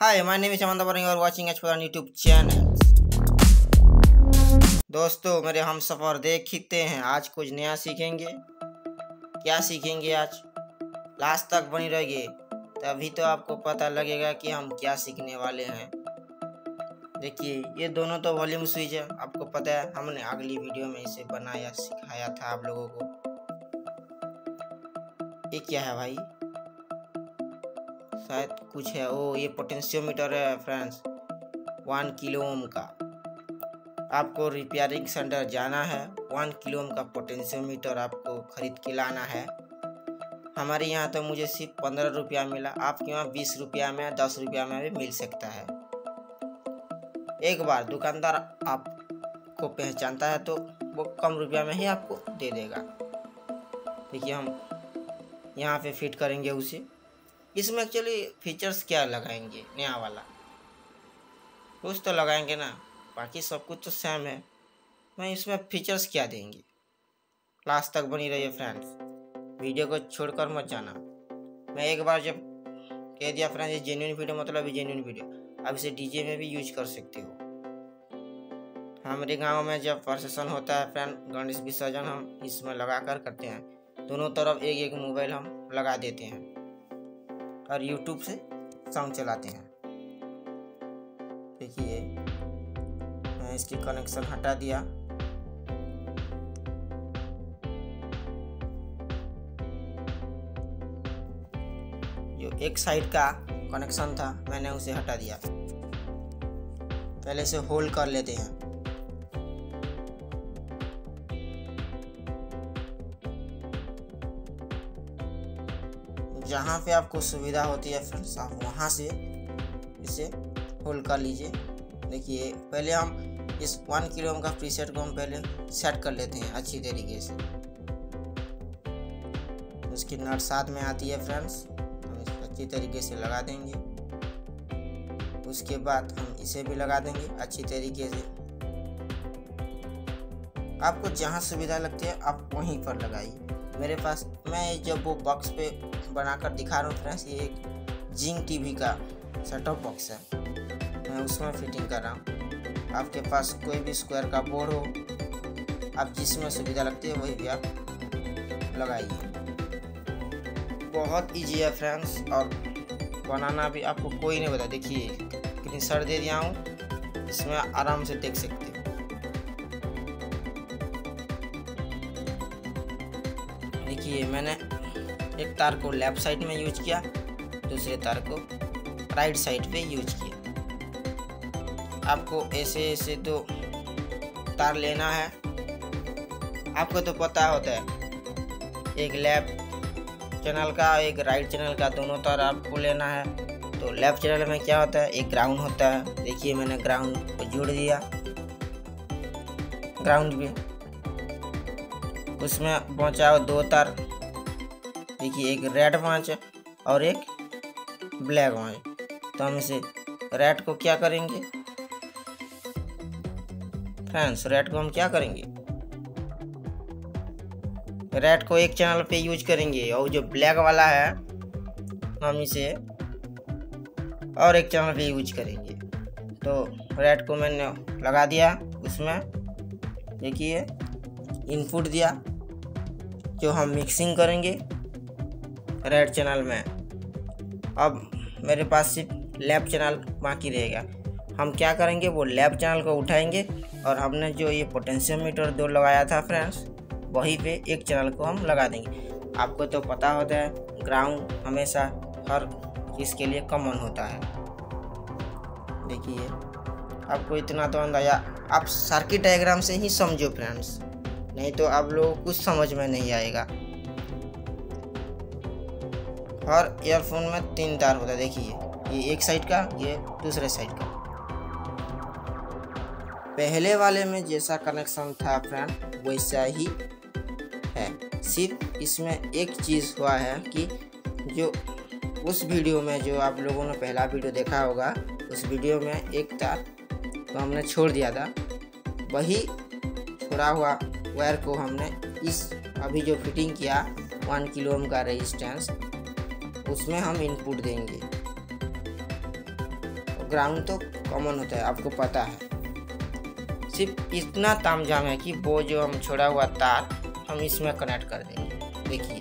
Hi, my name is Amanda Baring और watching एच पर YouTube चैनल। दोस्तों मेरे हम सफ़र देखते हैं, आज कुछ नया सीखेंगे। क्या सीखेंगे आज? लास्ट तक बनी रहिए, तभी तो आपको पता लगेगा कि हम क्या सीखने वाले हैं। देखिए ये दोनों तो वॉल्यूम स्विच है, आपको पता है हमने अगली वीडियो में इसे बनाया सिखाया था आप लोगों को। ये क्या है भाई? शायद कुछ है। ओ ये पोटेंशियोमीटर है फ्रेंड्स, 1 किलो ओम का। आपको रिपेयरिंग सेंटर जाना है, 1 किलो ओम का पोटेंशियोमीटर आपको खरीद के लाना है। हमारे यहाँ तो मुझे सिर्फ 15 रुपया मिला, आपके वहाँ 20 रुपया में 10 रुपया में भी मिल सकता है। एक बार दुकानदार आपको पहचानता है तो वो कम रुपया में ही आपको दे देगा। देखिए हम यहाँ पे फिट करेंगे उसे। इसमें एक्चुअली फीचर्स क्या लगाएंगे नया वाला, कुछ तो लगाएंगे ना, बाकी सब कुछ तो सेम है। मैं इसमें फीचर्स क्या देंगे, लास्ट तक बनी रहिए फ्रेंड्स, वीडियो को छोड़कर मत जाना। मैं एक बार जब कह दिया फ्रेंड्स ये जेन्युइन वीडियो मतलब जेन्युइन वीडियो, अब इसे डीजे में भी यूज कर सकते हो। हमारे गांव में जब प्रोसेशन होता है फ्रेंड, गणेश विसर्जन, हम इसमें लगा कर करते हैं। दोनों तरफ एक एक मोबाइल हम लगा देते हैं और YouTube से साउंड चलाते हैं। देखिए मैं इसकी कनेक्शन हटा दिया। जो एक साइड का कनेक्शन था मैंने उसे हटा दिया। पहले से होल्ड कर लेते हैं। जहाँ पे आपको सुविधा होती है फ्रेंड्स, आप वहाँ से इसे होल्ड कर लीजिए। देखिए पहले हम इस 1 किलो ओम का प्रीसेट को हम पहले सेट कर लेते हैं अच्छी तरीके से। उसकी नट साथ में आती है फ्रेंड्स, हम इसे अच्छी तरीके से लगा देंगे। उसके बाद हम इसे भी लगा देंगे अच्छी तरीके से। आपको जहाँ सुविधा लगती है आप वहीं पर लगाइए। मेरे पास मैं जब वो बॉक्स पे बनाकर दिखा रहा हूँ फ्रेंड्स, ये एक जिंग टीवी का सेटअप बॉक्स है, मैं उसमें फिटिंग कर रहा हूँ। आपके पास कोई भी स्क्वायर का बोर्ड हो, आप जिसमें सुविधा लगती है वही भी आप लगाइए। बहुत इजी है फ्रेंड्स और बनाना भी आपको कोई नहीं बता। देखिए कितनी सर दे दिया हूँ, इसमें आराम से देख सकते हो। देखिए मैंने एक तार को लेफ्ट साइड में यूज किया, दूसरे तार को राइट साइड पे यूज किया। आपको ऐसे ऐसे दो तार लेना है। आपको तो पता होता है, एक लेफ्ट चैनल का एक राइट चैनल का, दोनों तार आपको लेना है। तो लेफ्ट चैनल में क्या होता है, एक ग्राउंड होता है। देखिए मैंने ग्राउंड को जोड़ दिया, ग्राउंड भी उसमें पहुँचाओ 2 तार। देखिए एक रेड वांच और एक ब्लैक वांच। तो हम इसे रेड को क्या करेंगे फ्रेंड्स, रेड को हम क्या करेंगे, रेड को एक चैनल पे यूज करेंगे और जो ब्लैक वाला है हम इसे और एक चैनल पे यूज करेंगे। तो रेड को मैंने लगा दिया उसमें। देखिए इनपुट दिया, जो हम मिक्सिंग करेंगे रेड चैनल में। अब मेरे पास सिर्फ लेफ्ट चैनल बाकी रहेगा। हम क्या करेंगे, वो लेफ्ट चैनल को उठाएंगे और हमने जो ये पोटेंशियोमीटर 2 लगाया था फ्रेंड्स, वहीं पे एक चैनल को हम लगा देंगे। आपको तो पता होता है ग्राउंड हमेशा हर चीज़ के लिए कॉमन होता है। देखिए आपको इतना तो अंदाजा, आप सर्किट डायग्राम से ही समझो फ्रेंड्स, नहीं तो आप लोगों को कुछ समझ में नहीं आएगा। हर ईयरफोन में 3 तार होता है। देखिए ये एक साइड का, ये दूसरे साइड का। पहले वाले में जैसा कनेक्शन था फ्रेंड वैसा ही है, सिर्फ इसमें एक चीज़ हुआ है कि जो उस वीडियो में जो आप लोगों ने पहला वीडियो देखा होगा, उस वीडियो में एक तार तो हमने छोड़ दिया था। वही छोड़ा हुआ वायर को हमने इस अभी जो फिटिंग किया 1 किलो ओम का रेजिस्टेंस, उसमें हम इनपुट देंगे। ग्राउंड तो कॉमन होता है, आपको पता है। सिर्फ इतना तामझाम है कि वो जो हम छोड़ा हुआ तार हम इसमें कनेक्ट कर देंगे। देखिए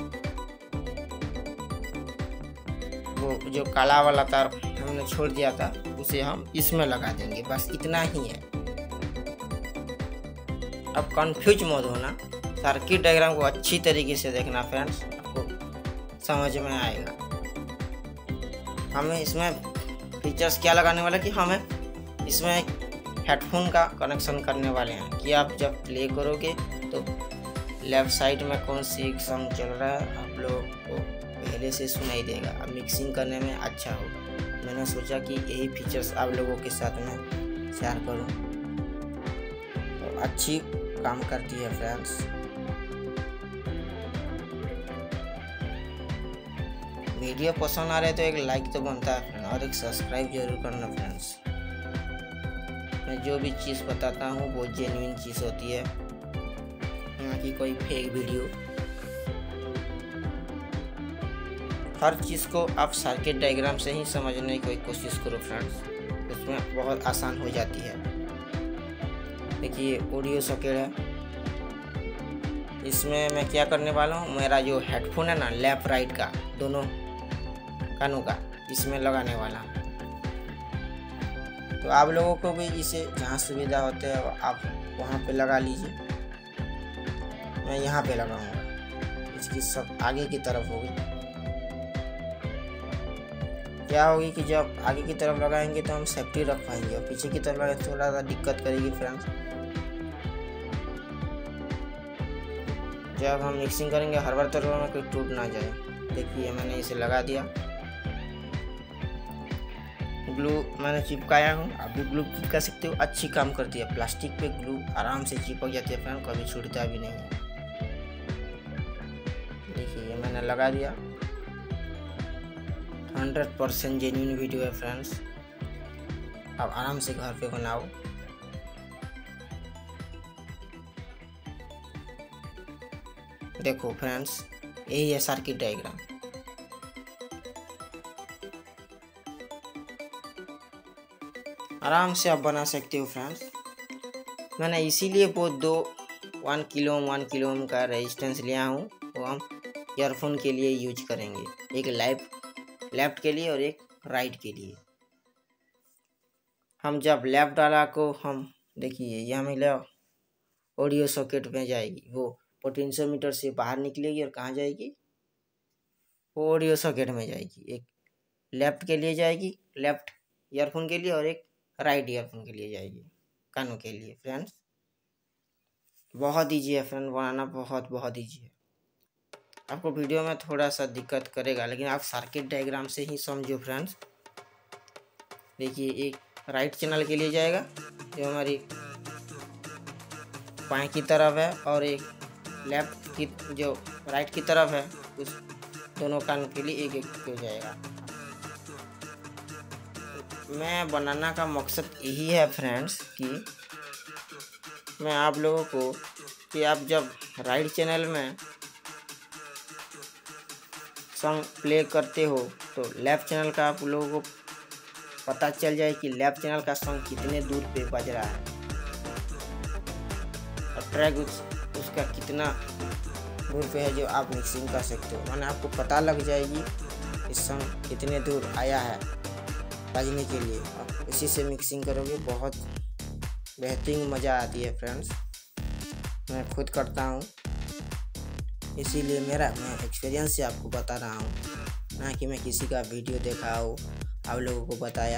वो जो काला वाला तार हमने छोड़ दिया था उसे हम इसमें लगा देंगे, बस इतना ही है। अब कंफ्यूज मत होना, सर्किट डायग्राम को अच्छी तरीके से देखना फ्रेंड्स, आपको समझ में आएगा। हमें इसमें फीचर्स क्या लगाने वाला कि हमें इसमें हेडफोन का कनेक्शन करने वाले हैं कि आप जब प्ले करोगे तो लेफ्ट साइड में कौन सी सॉन्ग चल रहा है आप लोगों को पहले से सुनाई देगा, अब मिक्सिंग करने में अच्छा होगा। मैंने सोचा कि यही फीचर्स आप लोगों के साथ में शेयर करूं, तो अच्छी काम करती है फ्रेंड्स। वीडियो पसंद आ रहे तो एक लाइक तो बनता है फ्रेंड, और एक सब्सक्राइब जरूर करना फ्रेंड्स। मैं जो भी चीज़ बताता हूँ वो जेन्युइन चीज़ होती है, ना कि कोई फेक वीडियो। हर चीज़ को आप सर्किट डायग्राम से ही समझने की कोशिश करो फ्रेंड्स, उसमें बहुत आसान हो जाती है। देखिए ऑडियो सॉकेट है, इसमें मैं क्या करने वाला हूँ, मेरा जो हेडफोन है ना लेफ्ट राइट का दोनों कानों का इसमें लगाने वाला हूँ। तो आप लोगों को भी इसे जहाँ सुविधा होते है आप वहाँ पे लगा लीजिए। मैं यहाँ पे लगाऊंगा, इसकी सब आगे की तरफ होगी। क्या होगी कि जब आगे की तरफ लगाएंगे तो हम सेफ्टी रख पाएंगे, और पीछे की तरफ लगाएंगे थोड़ा सा दिक्कत करेगी फ्रेंड्स। जब हम मिक्सिंग करेंगे हर बार तरफ में कोई टूट ना जाए। देखिए मैंने इसे लगा दिया, ग्लू मैंने चिपकाया हूँ, आप भी ग्लू चिपका सकते हो, अच्छी काम करती है। प्लास्टिक पे ग्लू आराम से चिपक जाती है फ्रेंड, कभी छूटता भी नहीं है। देखिए ये मैंने लगा दिया, 100% जेन्युइन वीडियो है फ्रेंड्स, आप आराम से घर पे बनाओ। देखो फ्रेंड्स यही है सर्किट डायग्राम। आराम से आप बना सकते हो फ्रेंड्स। मैंने इसीलिए वो 1 किलो ओम का रेजिस्टेंस लिया हूँ, वो हम ईयरफोन के लिए यूज करेंगे, एक लेफ्ट के लिए और एक राइट के लिए। हम जब लेफ्ट वाला को हम देखिए यह मिला ऑडियो सॉकेट में जाएगी, वो पोटेंशियोमीटर से बाहर निकलेगी और कहाँ जाएगी, वो ऑडियो सॉकेट में जाएगी। एक लेफ्ट के लिए जाएगी, लेफ्ट ईयरफोन के लिए, और एक राइट ईयरफोन के लिए जाएगी, कानों के लिए। फ्रेंड्स बहुत ईजी है फ्रेंड, बनाना बहुत ईजी है। आपको वीडियो में थोड़ा सा दिक्कत करेगा, लेकिन आप सर्किट डायग्राम से ही समझो फ्रेंड्स। देखिए एक राइट चैनल के लिए जाएगा जो हमारी बाएं की तरफ है, और एक लेफ्ट की जो राइट की तरफ है, उस दोनों कानों के लिए एक हो जाएगा। मैं बनाना का मकसद यही है फ्रेंड्स कि मैं आप लोगों को कि आप जब राइट चैनल में सॉन्ग प्ले करते हो तो लेफ्ट चैनल का आप लोगों को पता चल जाए कि लेफ्ट चैनल का सॉन्ग कितने दूर पे बज रहा है, और ट्रैक उसका कितना दूर पे है जो आप मिक्सिंग कर सकते हो। मैंने आपको पता लग जाएगी इस सॉन्ग कितने दूर आया है बजने के लिए, आप इसी से मिक्सिंग करोगे, बहुत बेहतरीन मज़ा आती है फ्रेंड्स। मैं खुद करता हूँ, इसीलिए मैं एक्सपीरियंस से आपको बता रहा हूँ, ना कि मैं किसी का वीडियो देखा हो आप लोगों को बताया।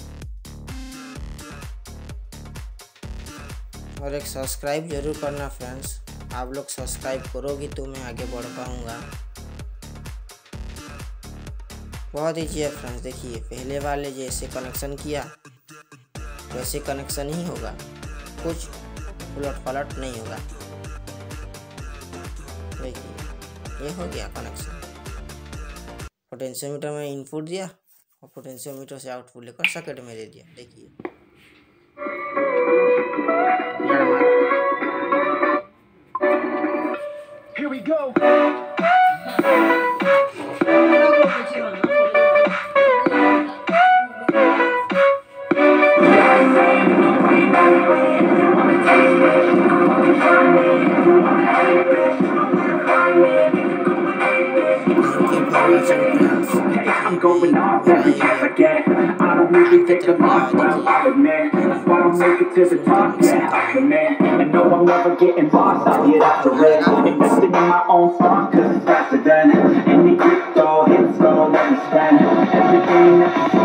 और एक सब्सक्राइब जरूर करना फ्रेंड्स, आप लोग सब्सक्राइब करोगे तो मैं आगे बढ़ पाऊँगा। बहुत ईजी है फ्रेंड्स। देखिए पहले वाले जैसे कनेक्शन किया वैसे कनेक्शन ही होगा, कुछ उलट पलट नहीं होगा। देखिए ये हो गया कनेक्शन। पोटेंशियोमीटर में इनपुट दिया और पोटेंशियोमीटर से आउटपुट लेकर सर्किट में दे दिया। देखिए Here we go. I'm going off every chance I get. I don't really think of my world, I'll admit. That's why I make it to the top, yeah, I commit. And no, I'm never getting lost, I'll get after it. Investing in my own stock, cause it's faster than any crypto hits, go let me spend everything that